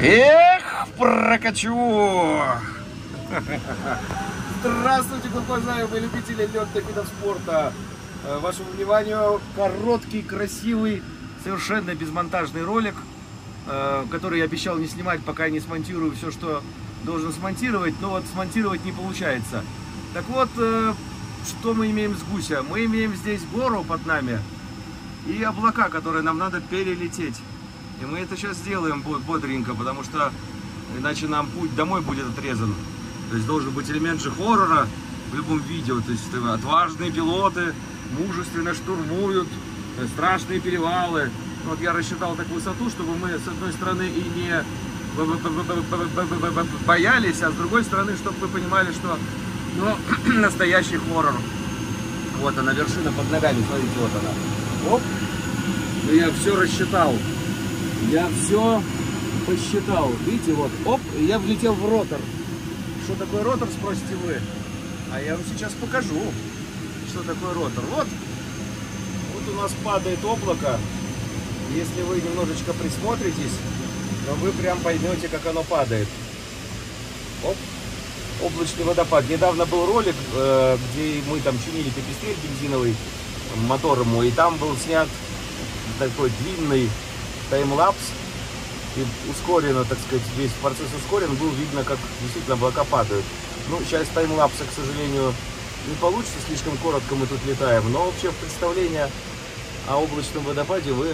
Эх, прокачу! Здравствуйте, уважаемые любители летных видов спорта! Вашему вниманию короткий, красивый, совершенно безмонтажный ролик, который я обещал не снимать, пока не смонтирую все, что должен смонтировать, но вот смонтировать не получается. Так вот, что мы имеем с гуся? Мы имеем здесь гору под нами и облака, которые нам надо перелететь. И мы это сейчас сделаем бодренько, потому что иначе нам путь домой будет отрезан. То есть должен быть элемент же хоррора в любом видео. То есть отважные пилоты мужественно штурмуют страшные перевалы. Вот я рассчитал так высоту, чтобы мы с одной стороны и не боялись, а с другой стороны, чтобы вы понимали, что настоящий хоррор. Вот она, вершина под ногами, смотрите, вот она. Оп. Ну, я все рассчитал. Я все посчитал. Видите, вот, оп, я влетел в ротор. Что такое ротор, спросите вы? А я вам сейчас покажу, что такое ротор. Вот у нас падает облако. Если вы немножечко присмотритесь, то вы прям поймете, как оно падает. Оп, облачный водопад. Недавно был ролик, где мы там чинили пепестрель бензиновый, мотор ему, и там был снят такой длинный таймлапс, и ускоренно, так сказать, весь процесс ускорен, был видно, как действительно облака падают. Ну, сейчас таймлапса, к сожалению, не получится, слишком коротко мы тут летаем, но вообще представление о облачном водопаде вы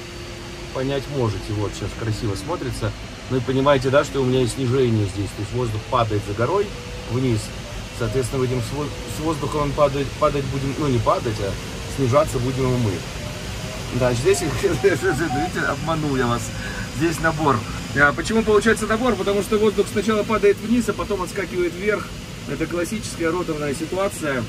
понять можете. Вот сейчас красиво смотрится. Ну и понимаете, да, что у меня есть снижение здесь, то есть воздух падает за горой вниз, соответственно, будем с воздухом он падать будем, ну не падать, а снижаться будем и мы. Да, здесь, видите, обманул я вас. Здесь набор. Почему получается набор? Потому что воздух сначала падает вниз, а потом отскакивает вверх. Это классическая роторная ситуация.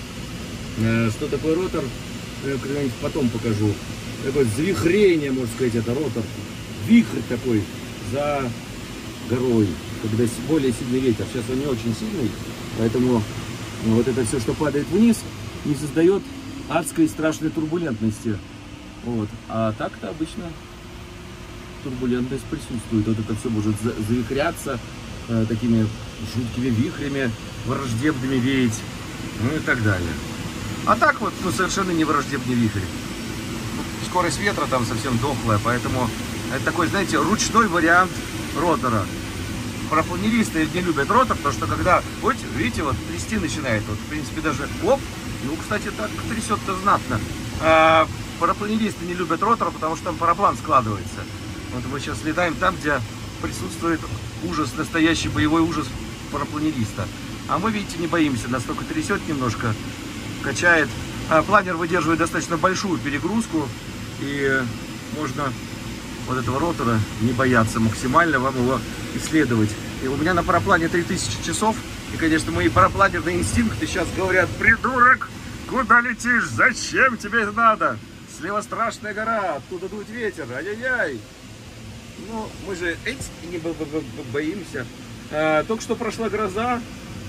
Что такое ротор? Я когда-нибудь потом покажу. Такое завихрение, можно сказать, это ротор. Вихрь такой за горой, когда более сильный ветер. Сейчас он не очень сильный, поэтому вот это все, что падает вниз, не создает адской страшной турбулентности. Вот. А так-то обычно турбулентность присутствует. Вот это все может завихряться, такими жуткими вихрями, враждебными веять, ну и так далее. А так вот, ну, совершенно не враждебный вихрь. Скорость ветра там совсем дохлая, поэтому это такой, знаете, ручной вариант ротора. Парапланеристы не любят ротор, потому что когда, вот, видите, вот трясти начинает, вот, в принципе, даже, оп, ну, кстати, так трясет-то знатно. Парапланеристы не любят ротор, потому что там параплан складывается. Вот мы сейчас летаем там, где присутствует ужас, настоящий боевой ужас парапланериста. А мы, видите, не боимся, нас только трясет немножко, качает. Планер выдерживает достаточно большую перегрузку, и можно вот этого ротора не бояться максимально, вам его исследовать. И у меня на параплане 3000 часов, и, конечно, мои парапланерные инстинкты сейчас говорят: придурок, куда летишь, зачем тебе это надо? Слева страшная гора, оттуда дует ветер, ай-яй-яй. Ну, мы же не боимся. Только что прошла гроза,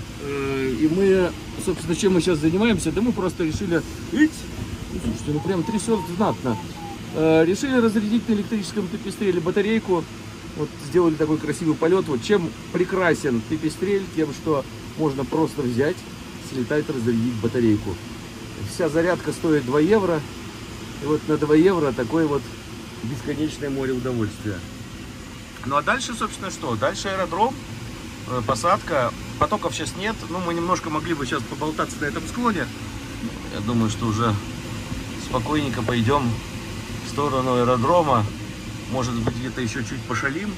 и мы, собственно, чем мы сейчас занимаемся? Да мы просто решили, слушайте, ну прям трясет знатно. Решили разрядить на электрическом пепестреле батарейку. Вот сделали такой красивый полет. Вот чем прекрасен пепестрель? Тем, что можно просто взять, слетать, разрядить батарейку. Вся зарядка стоит 2 евро. И вот на 2 евро такое вот бесконечное море удовольствия. Ну а дальше, собственно, что? Дальше аэродром, посадка. Потоков сейчас нет. Ну, мы немножко могли бы сейчас поболтаться на этом склоне. Я думаю, что уже спокойненько пойдем в сторону аэродрома. Может быть, где-то еще чуть пошалим.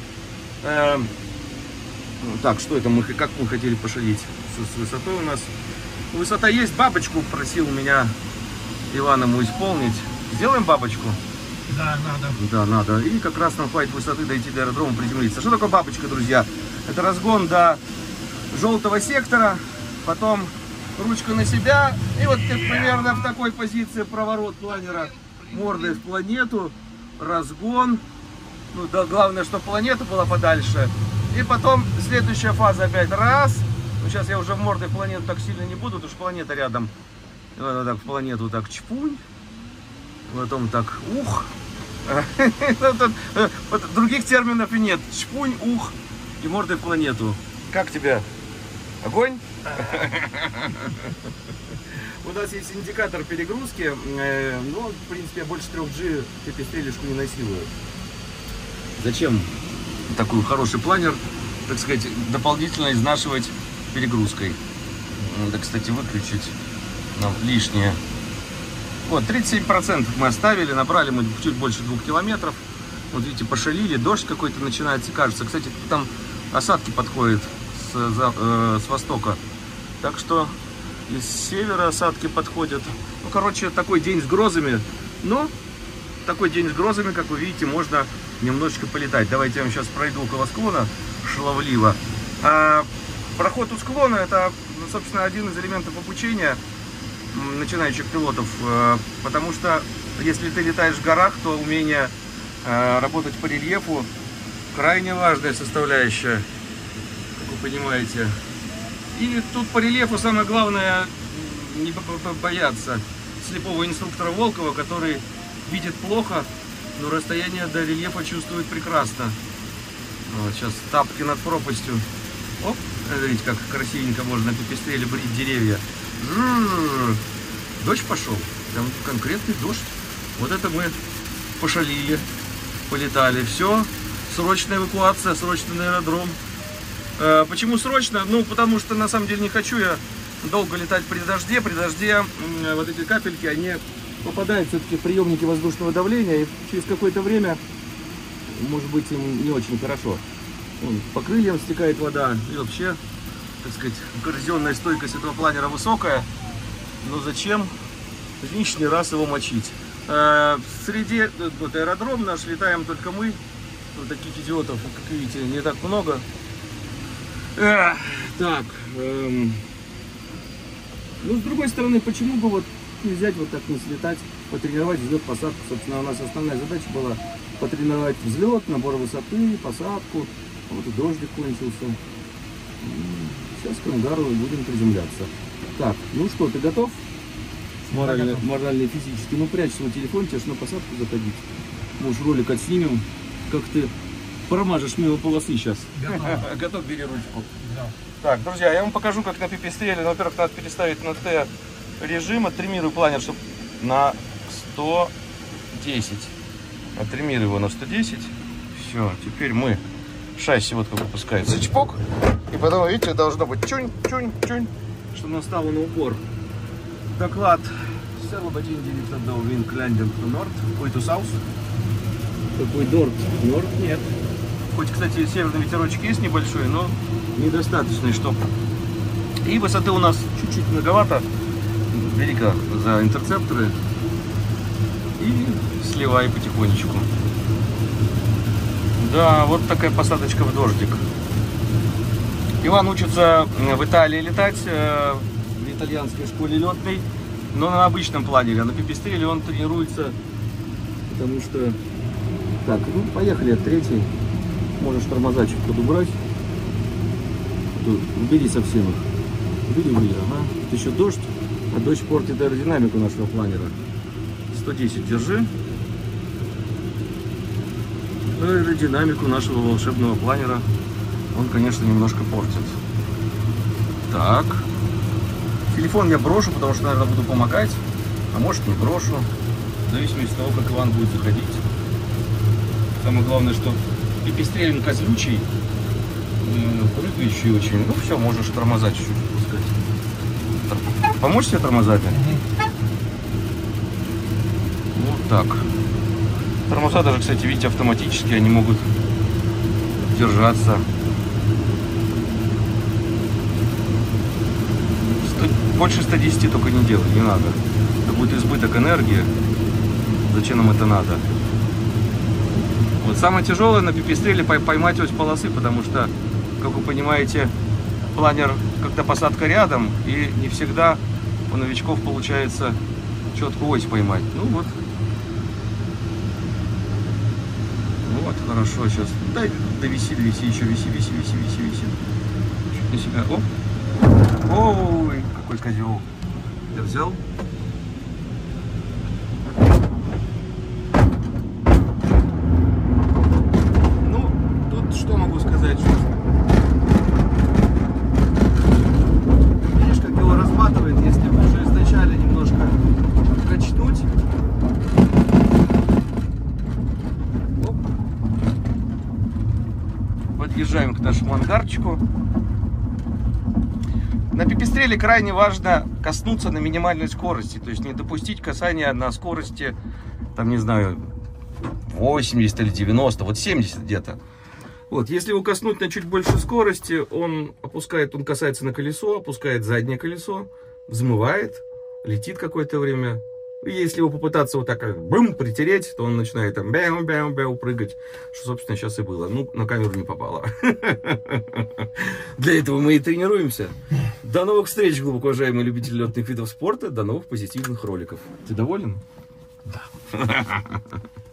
Так, что это мы, как мы хотели пошалить? С высотой у нас. Высота есть, бабочку просил меня Иван ему исполнить. Сделаем бабочку? Да, надо. Да, надо. И как раз нам хватит высоты дойти до аэродрома, приземлиться. Что такое бабочка, друзья? Это разгон до желтого сектора, потом ручка на себя. И вот примерно в такой позиции проворот планера мордой в планету. Разгон. Ну, да, главное, чтобы планета была подальше. И потом следующая фаза опять раз. Ну, сейчас я уже в мордой в планету так сильно не буду, потому что планета рядом. Вот так в планету так чпунь. Потом так ух. Других терминов и нет. Шпунь, ух и мордой в планету. Как тебе? Огонь? У нас есть индикатор перегрузки, но, в принципе, я больше 3G пипистрелишку не насилую. Зачем такой хороший планер, так сказать, дополнительно изнашивать перегрузкой? Надо, кстати, выключить нам лишнее. Вот, 37% мы оставили, набрали мы чуть больше 2 километров. Вот видите, пошалили, дождь какой-то начинается, кажется. Кстати, там осадки подходят с востока. Так что из севера осадки подходят. Ну, короче, такой день с грозами. Но такой день с грозами, как вы видите, можно немножечко полетать. Давайте я вам сейчас пройду около склона шаловливо. Проход у склона — это, собственно, один из элементов обучения начинающих пилотов. Потому что если ты летаешь в горах, то умение работать по рельефу крайне важная составляющая, как вы понимаете. И тут по рельефу самое главное не бояться слепого инструктора Волкова, который видит плохо, но расстояние до рельефа чувствует прекрасно. Вот, сейчас тапки над пропастью. Оп, смотрите, как красивенько можно на пипистреле брить деревья. Дождь пошел, там конкретный дождь. Вот это мы пошалили, полетали. Все, срочная эвакуация, срочно на аэродром. Почему срочно? Ну, потому что на самом деле не хочу я долго летать при дожде. При дожде вот эти капельки, они попадают все-таки в приемники воздушного давления, и через какое-то время, может быть, им не очень хорошо. По крыльям стекает вода, и вообще, так сказать, коррозионная стойкость этого планера высокая. Но зачем лишний раз его мочить? Среди, вот аэродром наш, летаем только мы. Вот таких идиотов, как видите, не так много. Так, ну, с другой стороны, почему бы вот не взять вот так, не слетать, потренировать взлет, посадку? Собственно, у нас основная задача была потренировать взлет, набор высоты, посадку. Вот и дождик кончился. Сейчас к ангару будем приземляться. Так, ну что, ты готов? Морально и физически. Ну, прячь свой телефон, тебе ж на посадку заходить. Может, ролик отснимем, как ты промажешь мимо полосы сейчас. Готов, бери ручку. Да. Так, друзья, я вам покажу, как на пипистреле. Ну, во-первых, надо переставить на Т режим. Оттримирую планер, чтобы на 110. Оттримирую его на 110. Все, теперь мы шасси вот как выпускается. Чпок. И потом, видите, должно быть чунь-чунь-чунь, чтобы настало на упор. Доклад. Servo-Batin Director of Wind Landing to North. Ой, to South. Какой Норд? Норд нет. Хоть, кстати, северный ветерочек есть небольшой, но недостаточный, чтобы... И высоты у нас чуть-чуть многовато. Бери-ка за интерцепторы. И сливай потихонечку. Да, вот такая посадочка в дождик. Иван учится в Италии летать, в итальянской школе летной, но на обычном планере. А на пипистреле он тренируется, потому что... Так, ну поехали, третий. Можешь тормоза чуть подубрать. Убери совсем их. Убери, ага. Тут еще дождь, а дождь портит аэродинамику нашего планера. 110 держи. Аэродинамику нашего волшебного планера он, конечно, немножко портит. Так. Телефон я брошу, потому что, наверное, буду помогать. А может, не брошу. В зависимости от того, как Иван будет заходить. Самое главное, что пипистрелин козлючий, прыгающий очень. Ну все, можешь тормоза чуть-чуть пускать. Помочь тебе тормозами? Вот так. Тормоза даже, кстати, видите, автоматически, они могут держаться. Больше 110 только не делай, не надо. Это будет избыток энергии. Зачем нам это надо? Вот самое тяжелое на пипистреле поймать ось полосы, потому что, как вы понимаете, планер, когда посадка рядом, и не всегда у новичков получается четкую ось поймать. Ну вот. Вот, хорошо, сейчас. Дай, довиси, еще виси. Чуть на себя. Оп. Ой, какой козел. Я взял. подъезжаем к нашему ангарчику. На пипистреле крайне важно коснуться на минимальной скорости, то есть не допустить касания на скорости, там, не знаю, 80 или 90, вот 70 где-то. Вот, если его коснуть на чуть больше скорости, он касается на колесо, опускает заднее колесо, взмывает, летит какое-то время. И если его попытаться вот так бум, притереть, то он начинает там бяу-бяу-бяу прыгать, что, собственно, сейчас и было. Ну, на камеру не попало. Для этого мы и тренируемся. До новых встреч, глубоко уважаемые любители летных видов спорта. До новых позитивных роликов. Ты доволен? Да.